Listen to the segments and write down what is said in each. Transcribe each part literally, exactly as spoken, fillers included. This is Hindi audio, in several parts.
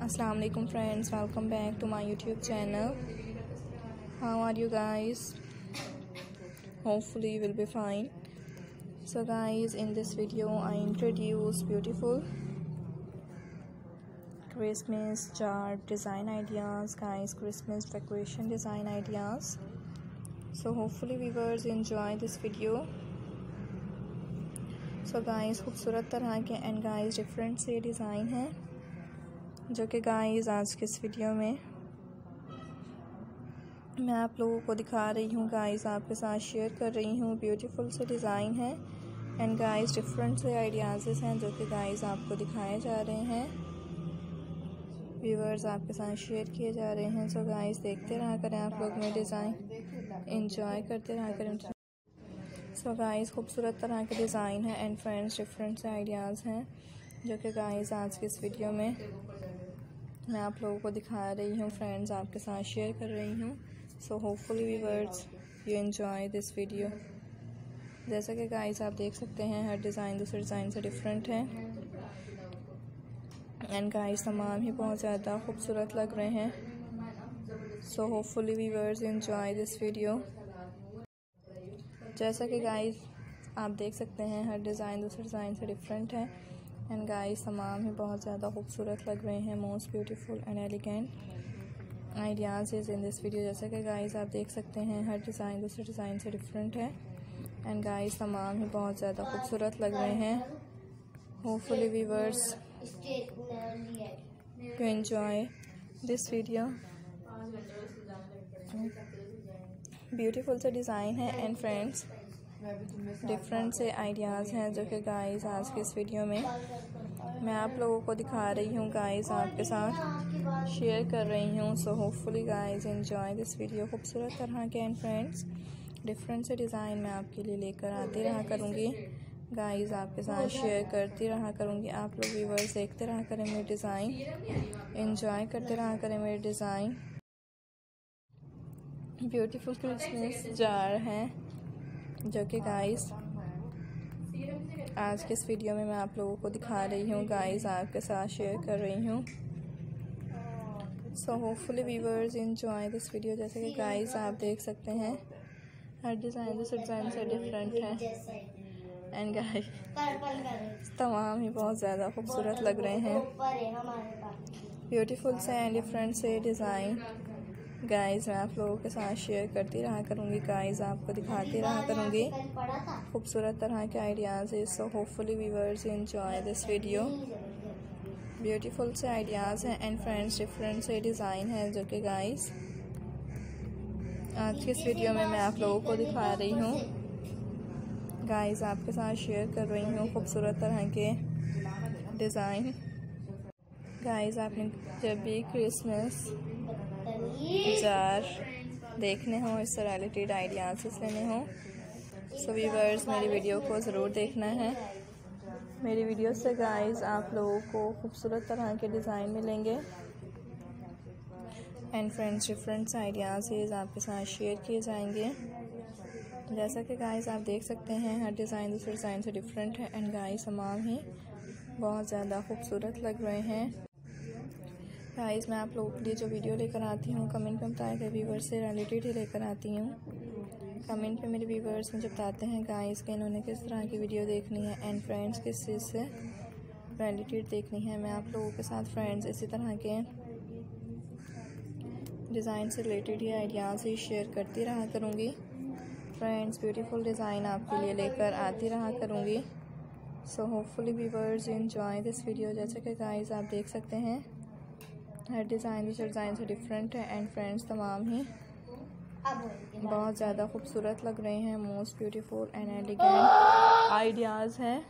Assalamu alaikum friends, welcome back to my YouTube channel. How are you guys? Hopefully you will be fine. So guys, in this video I introduce beautiful Christmas jar design ideas, guys, Christmas decoration design ideas. So hopefully viewers enjoy this video. So guys, खूबसूरत तरह के एंड गाइस डिफरेंट से डिज़ाइन हैं जो कि गाइस आज के इस वीडियो में मैं आप लोगों को दिखा रही हूँ, गाइस आपके साथ शेयर कर रही हूँ। ब्यूटीफुल से डिज़ाइन है एंड गाइस डिफरेंट से आइडियाज़ हैं जो कि गाइस आपको दिखाए जा रहे हैं, व्यूवर्स आपके साथ शेयर किए जा रहे हैं। सो गाइस देखते रहा करें आप लोग में डिज़ाइन, इंजॉय करते रहा करें। सो गाइस खूबसूरत तरह के डिज़ाइन है एंड फ्रेंड्स डिफरेंट से आइडियाज़ हैं जो कि गाइस आज के इस वीडियो में मैं आप लोगों को दिखा रही हूँ, फ्रेंड्स आपके साथ शेयर कर रही हूँ। So hopefully viewers you enjoy this video. जैसा कि गाइस आप देख सकते हैं हर डिज़ाइन दूसरे डिज़ाइन से डिफरेंट है एंड गाइस तमाम ही बहुत ज़्यादा खूबसूरत लग रहे हैं। So hopefully viewers enjoy this video. जैसा कि गाइस आप देख सकते हैं हर डिज़ाइन दूसरे डिज़ाइन से डिफरेंट है एंड गाइस तमाम ही बहुत ज़्यादा खूबसूरत लग रहे हैं। Most beautiful and elegant ideas is in this video. जैसा कि गाइस आप देख सकते हैं हर डिज़ाइन दूसरे डिज़ाइन से डिफरेंट है एंड गाइस तमाम ही बहुत ज़्यादा खूबसूरत लग रहे हैं। Hopefully viewers to enjoy this video. Beautiful से डिज़ाइन है एंड फ्रेंड्स डिफरेंट से आइडियाज़ हैं जो कि गाइस आज के इस वीडियो में मैं आप लोगों को दिखा रही हूँ, गाइस आपके साथ शेयर कर रही हूँ। So hopefully guys enjoy this video. खूबसूरत तरह के एंड फ्रेंड्स डिफरेंट से डिज़ाइन मैं आपके लिए लेकर आती रहा करूँगी, गाइस आपके साथ शेयर करती रहा करूँगी। आप लोग व्यूअर्स देखते रहा करें मेरे डिज़ाइन, एंजॉय करते रहा करें मेरे डिज़ाइन। ब्यूटीफुल क्रिसमस जार हैं जो कि गाइस आज के इस वीडियो में मैं आप लोगों को दिखा रही हूँ, गाइस आपके साथ शेयर कर रही हूँ। So hopefully viewers enjoy this video. जैसे कि गाइस आप देख सकते हैं हर डिज़ाइन दूसरे डिज़ाइन से डिफरेंट है एंड गाइस तमाम ही बहुत ज़्यादा खूबसूरत लग रहे हैं। ब्यूटीफुल से एंड डिफरेंट से डिज़ाइन गाइस मैं आप लोगों के साथ शेयर करती रहा करूँगी, गाइस आपको दिखाती रहा करूँगी खूबसूरत तरह के ideas. So hopefully viewers enjoy this video. Beautiful से आइडियाज़ हैं एंड फ्रेंड्स डिफरेंट से डिज़ाइन है जो कि गाइस आज के इस वीडियो में मैं आप लोगों को दिखा रही हूँ, गाइस आपके साथ शेयर कर रही हूँ खूबसूरत तरह के डिज़ाइन। गाइस आपने जब भी क्रिसमस जार देखने हो, इस से रिलेटेड आइडियाज़ लेने हो, सो व्यूअर्स मेरी वीडियो को ज़रूर देखना है। मेरी वीडियो से गाइस आप लोगों को खूबसूरत तरह के डिज़ाइन मिलेंगे एंड फ्रेंड्स डिफरेंट आइडियाज़ आपके साथ शेयर किए जाएंगे। जैसा कि गाइस आप देख सकते हैं हर डिज़ाइन दूसरे डिज़ाइन से डिफरेंट है एंड गाइस तमाम ही बहुत ज़्यादा खूबसूरत लग रहे हैं। गाइस मैं आप लोगों के लिए जो वीडियो लेकर आती हूँ कमेंट में बताए गए व्यूवर्स से रिलेटेड ही लेकर आती हूँ। कमेंट पे मेरे व्यूवर्स मुझे बताते हैं गाइस कि इन्होंने किस तरह की वीडियो देखनी है एंड फ्रेंड्स किस चीज़ से रिलेटेड देखनी है। मैं आप लोगों के साथ फ्रेंड्स इसी तरह के डिज़ाइन से रिलेटेड ही आइडियाज़ ही शेयर करती रहा करूँगी। फ्रेंड्स ब्यूटीफुल डिज़ाइन आपके लिए लेकर आती रहा करूँगी। So hopefully viewers enjoy this video. जैसे कि गाइस आप देख सकते हैं हर डिज़ाइन दूसरे डिज़ाइन से डिफरेंट है एंड फ्रेंड्स तमाम ही बहुत ज़्यादा खूबसूरत लग रहे हैं। Most beautiful and elegant ideas हैं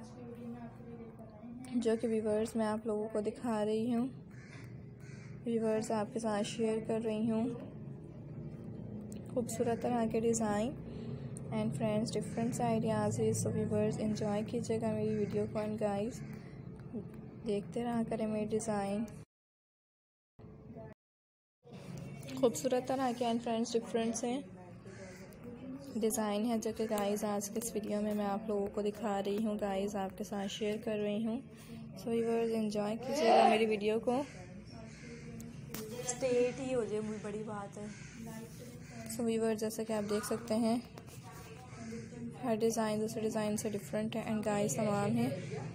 जो कि व्यूअर्स मैं आप लोगों को दिखा रही हूँ, व्यूअर्स आपके साथ शेयर कर रही हूँ खूबसूरत तरह के design and friends different ideas. So viewers enjoy कीजिएगा मेरी वीडियो को एंड गाइस देखते रहा करें मेरे डिज़ाइन। खूबसूरत तरह के एंड फ्रेंड्स डिफरेंट से डिज़ाइन है जो कि गाइस आज के इस वीडियो में मैं आप लोगों को दिखा रही हूँ, गाइस आपके साथ शेयर कर रही हूँ। सो व्यूअर्स एंजॉय कीजिएगा मेरी वीडियो को स्ट्रेट ही हो जाए वो बड़ी बात है। सो व्यूअर्स जैसा कि आप देख सकते हैं हर डिज़ाइन दूसरे डिज़ाइन से डिफरेंट है एंड गाइस तमाम हैं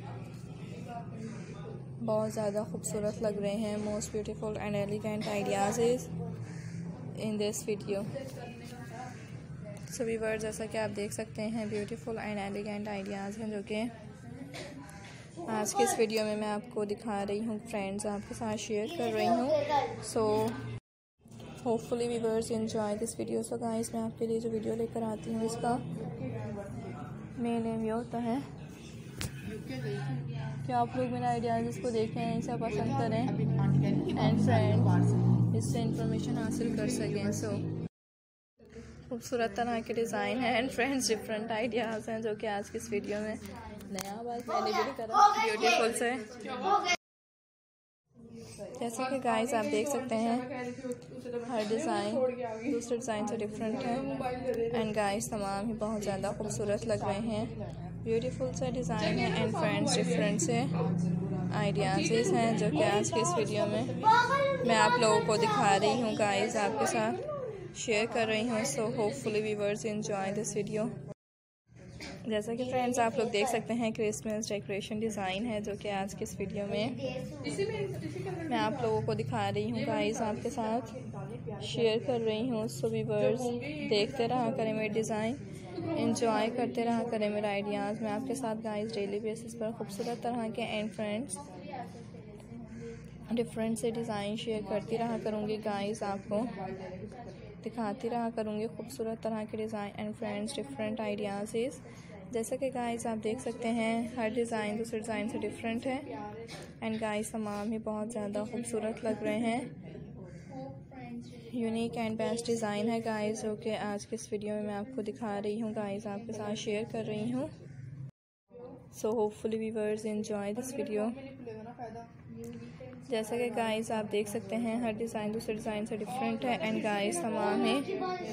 बहुत ज़्यादा खूबसूरत लग रहे हैं। Most beautiful and elegant ideas is in this video. So viewers जैसा कि आप देख सकते हैं ब्यूटीफुल एंड एलिगेंट आइडियाज़ हैं जो कि आज के इस वीडियो में मैं आपको दिखा रही हूँ फ्रेंड्स, आपके साथ शेयर कर रही हूँ। So hopefully viewers enjoy this video. So guys मैं आपके लिए जो वीडियो लेकर आती हूँ इसका मेन एम ये होता है कि आप लोग मेरा आइडियाज़ इसको देखें, इसे पसंद करें एंड फ्रेंड्स इससे इंफॉर्मेशन हासिल कर सकें। सो खूबसूरत तरह के डिज़ाइन हैं एंड फ्रेंड्स डिफरेंट आइडियाज़ हैं जो कि आज की इस वीडियो में नया बात मैंने भी करा ब्यूटीफुल से। जैसे कि गाइस आप देख सकते हैं हर डिज़ाइन दूसरे डिज़ाइन से डिफरेंट है एंड गाइस तमाम ही बहुत ज़्यादा खूबसूरत लग रहे हैं। ब्यूटीफुल से डिज़ाइन है एंड फ्रेंड्स डिफरेंट से आइडियाज़ हैं जो कि आज के इस वीडियो में मैं आप लोगों को दिखा रही हूँ गाइस, आपके साथ शेयर कर रही हूँ। So hopefully viewers enjoy this video. जैसा कि फ्रेंड्स आप लोग देख सकते हैं क्रिसमस डेकोरेशन डिज़ाइन है जो कि आज के इस वीडियो में मैं आप लोगों को दिखा रही हूँ गाइस, आपके साथ शेयर कर रही हूँ। सो व्यूअर्स देखते रहा करें मेरे डिज़ाइन, एंजॉय करते रहा करें मेरा आइडियाज़। मैं आपके साथ गाइस डेली बेसिस पर खूबसूरत तरह के एंड फ्रेंड्स डिफरेंट से डिज़ाइन शेयर करती रहा करूँगी गाइस, आपको दिखाती रहा करूँगी खूबसूरत तरह के design and friends different ideas. जैसा कि गाइस आप देख सकते हैं हर डिज़ाइन दूसरे डिज़ाइन से डिफरेंट है एंड गाइस तमाम ही बहुत ज़्यादा खूबसूरत लग रहे हैं। यूनिक एंड बेस्ट डिज़ाइन है गाइस जो कि आज के इस वीडियो में मैं आपको दिखा रही हूँ गाइस, आपके साथ शेयर कर रही हूँ। So hopefully viewers enjoy this video. जैसा कि गाइस आप देख सकते हैं हर डिज़ाइन दूसरे डिज़ाइन से डिफरेंट है एंड गाइस तमाम ही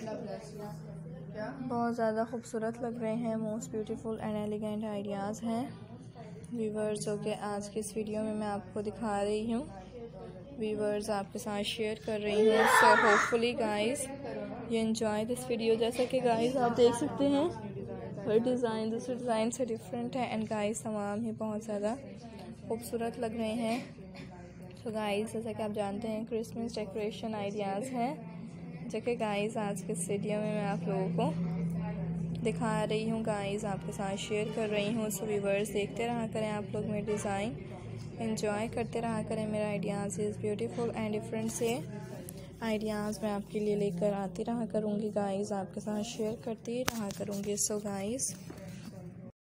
बहुत ज़्यादा खूबसूरत लग रहे हैं। Most beautiful and elegant ideas हैं व्यूअर्स जो कि आज की इस वीडियो में मैं आपको दिखा रही हूँ, व्यूअर्स आपके साथ शेयर कर रही हूँ। So hopefully guys you enjoy this video. जैसा कि गाइस आप देख सकते हैं हर डिज़ाइन दूसरे डिज़ाइन से डिफरेंट है एंड गाइस तमाम ही बहुत ज़्यादा खूबसूरत लग रहे हैं। तो गाइस जैसा कि आप जानते हैं क्रिसमस डेकोरेशन आइडियाज़ हैं जो कि गाइस आज के इस वीडियो में मैं आप लोगों को दिखा रही हूँ गाइस, आपके साथ शेयर कर रही हूँ। सो व्यूअर्स देखते रहा करें आप लोग मेरे डिज़ाइन, एंजॉय करते रहा करें मेरा ideas is beautiful and different से आइडियाज़ मैं आपके लिए लेकर आती रहा करूँगी गाइस, आपके साथ शेयर करती रहा करूँगी। So guys